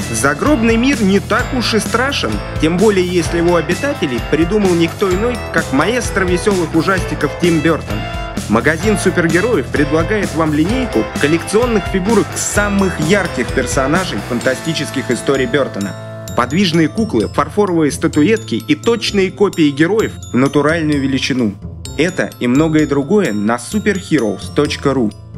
Загробный мир не так уж и страшен, тем более если его обитателей придумал никто иной, как маэстро веселых ужастиков Тим Бертон. Магазин супергероев предлагает вам линейку коллекционных фигурок самых ярких персонажей фантастических историй Бертона. Подвижные куклы, фарфоровые статуэтки и точные копии героев в натуральную величину. Это и многое другое на superheroes.ru.